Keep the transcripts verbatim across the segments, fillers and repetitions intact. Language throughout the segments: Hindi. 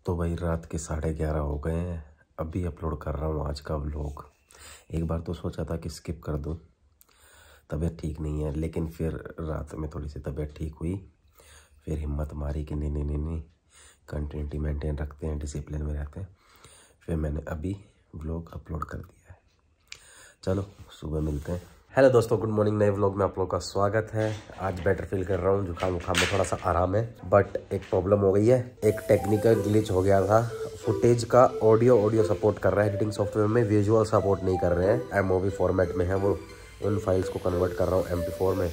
तो भाई रात के साढ़े ग्यारह हो गए हैं, अभी अपलोड कर रहा हूँ आज का व्लॉग। एक बार तो सोचा था कि स्किप कर दूँ, तबीयत ठीक नहीं है, लेकिन फिर रात में थोड़ी सी तबीयत ठीक हुई, फिर हिम्मत मारी कि नहीं नहीं नहीं नहीं कंटिन्यूटी मेंटेन रखते हैं, डिसिप्लिन में रहते हैं। फिर मैंने अभी व्लॉग अपलोड कर दिया है। चलो सुबह मिलते हैं। हेलो दोस्तों, गुड मॉर्निंग। नए व्लॉग में आप लोगों का स्वागत है। आज बेटर फील कर रहा हूँ, जुकाम वुकाम में थोड़ा सा आराम है, बट एक प्रॉब्लम हो गई है। एक टेक्निकल ग्लिच हो गया था। फुटेज का ऑडियो ऑडियो सपोर्ट कर रहा है एडिटिंग सॉफ्टवेयर में, विजुअल सपोर्ट नहीं कर रहे हैं। एमओवी फॉर्मेट में है वो, उन फाइल्स को कन्वर्ट कर रहा हूँ एम पी फोर में।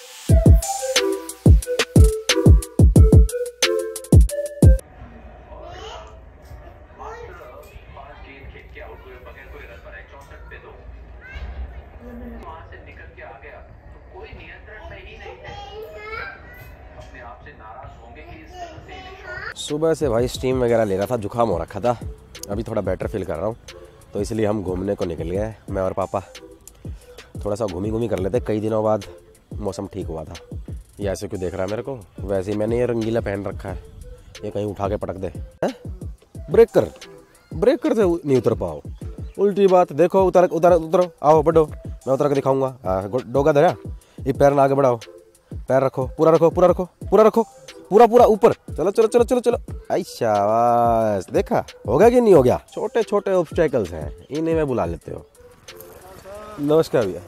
सुबह से भाई स्टीम वगैरह ले रहा था, जुकाम हो रखा था। अभी थोड़ा बेटर फील कर रहा हूँ, तो इसलिए हम घूमने को निकल गए, मैं और पापा। थोड़ा सा घूमी घूमी कर लेते, कई दिनों बाद मौसम ठीक हुआ था। ये ऐसे क्यों देख रहा है मेरे को? वैसे ही मैंने ये रंगीला पहन रखा है, ये कहीं उठा के पटक दे। ब्रेकर ब्रेकर से नहीं उतर पाओ, उल्टी बात। देखो उतर उतर उतरो, आओ बढ़ो, मैं उतर के दिखाऊंगा। डोगा धरा, ये पैर ना आगे बढ़ाओ, पैर रखो, पूरा रखो पूरा रखो पूरा रखो पूरा पूरा ऊपर। चलो चलो चलो चलो चलो, आई शाबाश। देखा हो गया कि नहीं हो गया? छोटे छोटे ऑब्स्टेकल्स हैं, इन्हें मैं बुला लेते हो। नमस्कार भैया।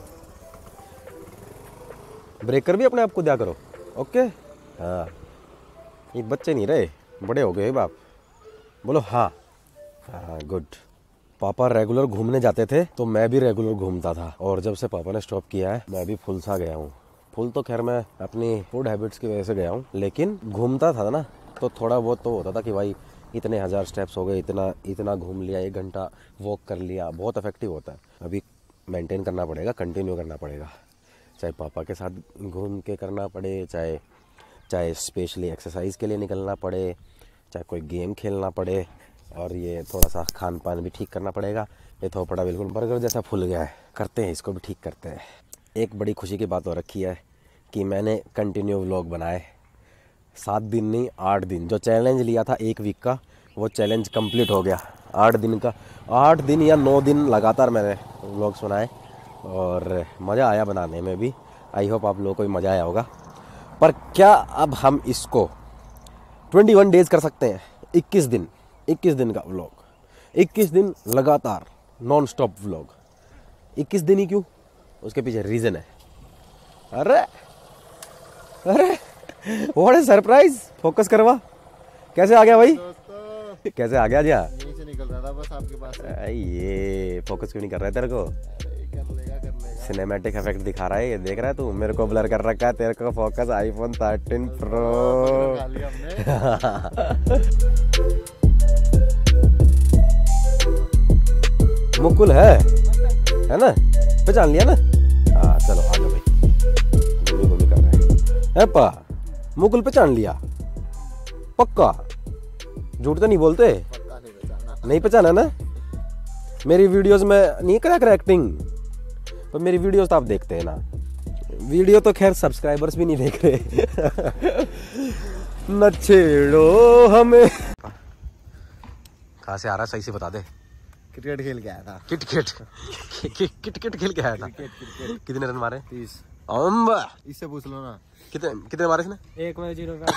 ब्रेकर भी अपने आप को दिया करो, ओके। हाँ, ये बच्चे नहीं रहे, बड़े हो गए बाप। बोलो हाँ हाँ, गुड। पापा रेगुलर घूमने जाते थे, तो मैं भी रेगुलर घूमता था, और जब से पापा ने स्टॉप किया है, मैं भी फुल सा गया हूँ। फुल तो खैर मैं अपनी फूड हैबिट्स की वजह से गया हूँ, लेकिन घूमता था ना, तो थोड़ा बहुत तो होता था कि भाई इतने हज़ार स्टेप्स हो गए, इतना इतना घूम लिया, एक घंटा वॉक कर लिया, बहुत इफेक्टिव होता है। अभी मेंटेन करना पड़ेगा, कंटिन्यू करना पड़ेगा, चाहे पापा के साथ घूम के करना पड़े, चाहे चाहे स्पेशली एक्सरसाइज के लिए निकलना पड़े, चाहे कोई गेम खेलना पड़े, और ये थोड़ा सा खान पान भी ठीक करना पड़ेगा। ये थोपड़ा बिल्कुल बर्गर जैसा फूल गया है, करते हैं इसको भी ठीक करते हैं। एक बड़ी खुशी की बात हो रखी है कि मैंने कंटिन्यू व्लॉग बनाए, सात दिन नहीं आठ दिन। जो चैलेंज लिया था एक वीक का, वो चैलेंज कंप्लीट हो गया। आठ दिन का, आठ दिन या नौ दिन लगातार मैंने व्लॉग्स बनाए, और मज़ा आया बनाने में भी। आई होप आप लोगों को भी मज़ा आया होगा। पर क्या अब हम इसको इक्कीस डेज कर सकते हैं? इक्कीस दिन इक्कीस दिन का व्लॉग, इक्कीस दिन लगातार नॉन स्टॉप व्लॉग। इक्कीस दिन ही क्यों? उसके पीछे रीज़न है। अरे अरे व्हाट अ सरप्राइज। फोकस करवा, कैसे आ गया भाई? कैसे आ गया? जा यहीं से निकल रहा था बस आपके पास। ये फोकस क्यों नहीं कर रहा है तेरे को? कर लेगा कर लेगा। सिनेमैटिक इफेक्ट दिखा रहा है, ये देख रहा है तू? मेरे को ब्लर कर रखा है, तेरे को फोकस आईफोन थर्टीन प्रो। खा लिया हमने। मुकुल है है ना? पहचान लिया ना? हाँ चलो आ जाओ भाई, घूमी घूमी कर रहे हैं। पा मुकुल पहचान लिया पक्का? झूठ तो नहीं बोलते? नहीं पहचाना। नहीं पहचाना ना? मेरी वीडियोस में नहीं करा कर एक्टिंग, पर मेरी वीडियोस तो आप देखते हैं ना। वीडियो तो खैर सब्सक्राइबर्स भी नहीं देख रहे। न छेड़ो हमें। कहाँ से आ रहा है सही से बता दे। क्रिकेट खेल के आया था। किट किट किट किट खेल के आया था। कितने रन मारे? तीस। अम्बा, इससे पूछ लो ना। कितने कितने मारे इसने? एक में जीरो पे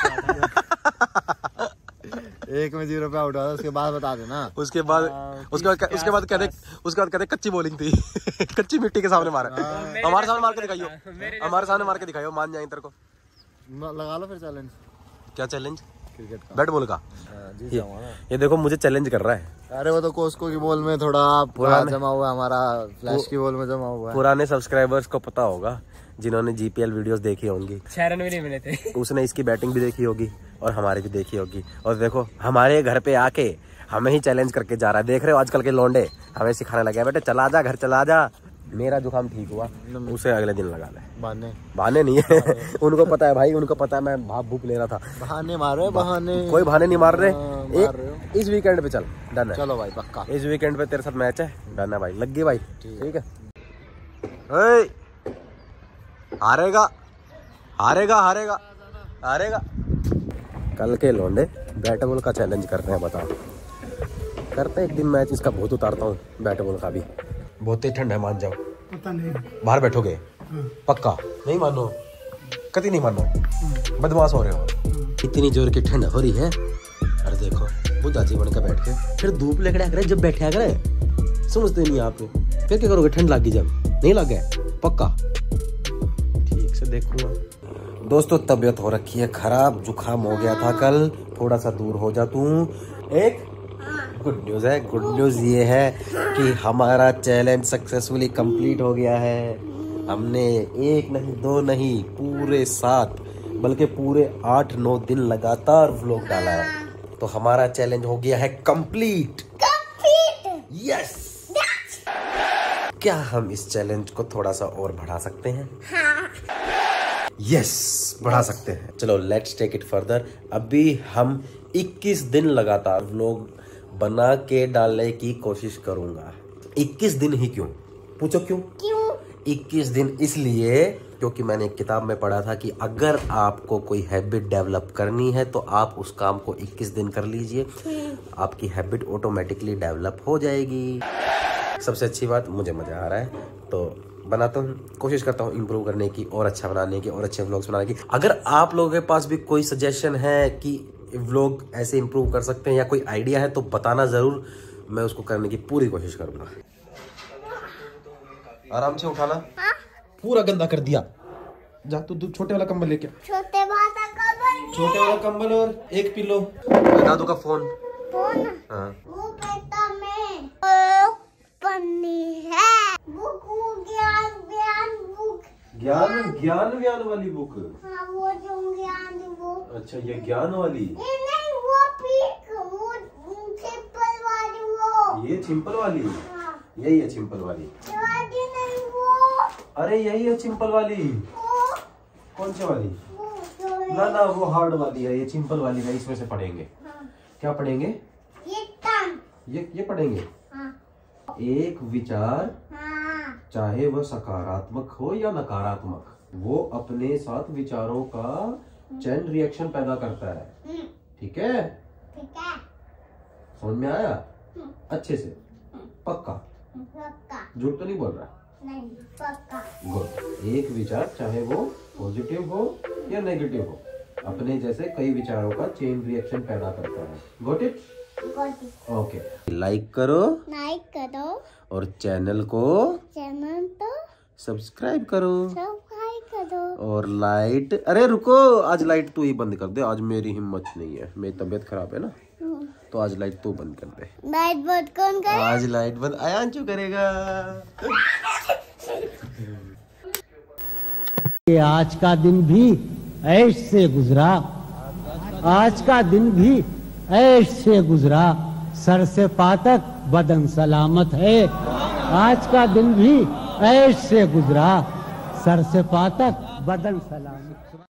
एक में जीरो पे आउट हुआ था, उसके बाद बता देना। उसके बाद उसके बाद उसके बाद कहते उसके बाद कहते कच्ची बॉलिंग थी। कच्ची मिट्टी के सामने मारा। हमारे सामने मार के दिखाइयो, हमारे सामने मार के दिखाइयो, मान जाए तेरे को। लगा लो फिर चैलेंज। क्या चैलेंज? क्रिकेट का, बैट बॉल का। जीत जाऊंगा ना। ये देखो मुझे चैलेंज कर रहा है। अरे वो तो कोस्को की बॉल में थोड़ा पुराना जमा हुआ, हमारा फ्लैश की बॉल में जमा हुआ है। पुराने सब्सक्राइबर्स को पता होगा, जिन्होंने जीपीएल वीडियोस देखी होंगी। छह रन भी नहीं मिले थे। उसने इसकी बैटिंग भी देखी होगी, और हमारी भी देखी होगी। और देखो हमारे घर पे आके हमें ही चैलेंज करके जा रहा है। देख रहे हो आजकल के लौंडे हमें सिखाने लगे, बेटे चला जा घर, चला जा। मेरा जुकाम ठीक हुआ, उसे अगले दिन लगा ले। बहाने बहाने नहीं है। उनको पता है भाई, उनको पता है मैं भाप भूप ले रहा था। बहाने मारो, बहाने। कोई बहाने नहीं मार रहे। मार रहे हो। इस वीकेंड पे चल, डन है। चलो भाई पक्का, इस वीकेंड पे तेरे साथ मैच है, डन है भाई। लग गई भाई, ठीक है। हारेगा हारेगा हारेगा हारेगा। कल के लौंडे बैट बॉल का चैलेंज कर रहे हैं, बताओ। करते हैं एक दिन मैच इसका, बहुत उतारता हूँ बैट बॉल का भी। बहुत ही ठंड है, मान जाओ। पता नहीं बाहर बैठोगे? पक्का नहीं मानो, कभी नहीं मानो, बदमाश हो रहे हो। इतनी जोर की ठंड हो रही है, अरे देखो बुद्धा जी बन के बैठ के फिर धूप लेकर करे जब बैठा करे, समझते नहीं आप। फिर क्या करोगे, ठंड लगी जब नहीं लगे? पक्का ठीक से देखूंगा। दोस्तों तबीयत हो रखी है खराब, जुकाम हो गया था कल, थोड़ा सा दूर हो जा तू। एक गुड न्यूज़ है, गुड न्यूज़ ये है कि हमारा चैलेंज सक्सेसफुली कंप्लीट हो गया है। हमने एक नहीं दो नहीं पूरे सात बल्कि पूरे आठ नौ दिन लगातार व्लॉग डाला है, तो हमारा चैलेंज हो गया है कंप्लीट। यस। क्या हम इस चैलेंज को थोड़ा सा और बढ़ा सकते हैं? हाँ। यस, बढ़ा सकते हैं। चलो लेट्स टेक इट फर्दर। अभी हम इक्कीस दिन लगातार व्लॉग बना के डालने की कोशिश करूंगा। इक्कीस दिन ही क्यों? पूछो क्यों? क्यों इक्कीस दिन? इसलिए क्योंकि मैंने एक किताब में पढ़ा था कि अगर आपको कोई हैबिट डेवलप करनी है तो आप उस काम को इक्कीस दिन कर लीजिए, आपकी हैबिट ऑटोमेटिकली डेवलप हो जाएगी। सबसे अच्छी बात, मुझे मजा आ रहा है तो बनाता हूँ, कोशिश करता हूँ इम्प्रूव करने की और अच्छा बनाने की और अच्छे व्लॉग्स बनाने की। अगर आप लोगों के पास भी कोई सजेशन है कि व्लॉग ऐसे इम्प्रूव कर सकते हैं या कोई आइडिया है तो बताना जरूर, मैं उसको करने की पूरी कोशिश करूंगा। आराम से उठाना। हाँ? पूरा गंदा कर दिया। जा तू तू छोटे वाला कंबल लेके। छोटे वाला कंबल। छोटे वाला कंबल और एक पिलो। दादू का फोन। फोन? हाँ। वो बेटा में पन्नी है। बुक ज्ञान ज्ञान बुक। ज्ञान ज्ञान ज्ञान वाली बुक। हाँ वो जो ज्ञान बुक। अच्छा ये ज्ञान वाली। ये नहीं वो पिक, वो सिंपल वाली वो। ये सिंपल वाली। हाँ। यही है सिंपल वाली। नहीं वो। अरे यही है सिंपल वाली। वो। कौन सी वाली? वो ना ना वो हार्ड वाली है, ये सिंपल वाली है, इसमें से पढ़ेंगे। हाँ। क्या पढ़ेंगे? ये टन। ये ये पढ़ेंगे। हाँ। एक विचार, हाँ, चाहे वह सकारात्मक हो या नकारात्मक, वो अपने साथ विचारों का चैन रिएक्शन पैदा करता है। ठीक है? ठीक है। समझ में आया? अच्छे से? पक्का? पक्का। झूठ तो नहीं बोल रहा? नहीं, पक्का। गुड। एक विचार चाहे वो पॉजिटिव हो या नेगेटिव हो, अपने जैसे कई विचारों का चेन रिएक्शन पैदा करता है। Got it? Got it. Okay. Like करो, लाइक करो और चैनल को चैनल तो सब्सक्राइब करो, सब्सक्राइब करो। और लाइट, अरे रुको, आज लाइट तू ही बंद कर दे, आज मेरी हिम्मत नहीं है, मेरी तबीयत खराब है ना, तो आज लाइट तू बंद कर दे। लाइट बंद कौन करे? आज लाइट बंद आयांशु करेगा। ये आज का दिन भी ऐश से गुजरा, आज का दिन भी ऐश से गुजरा, सर से पातक बदन सलामत है। आज का दिन भी ऐश से गुजरा, सर से पातक बदन सलामत।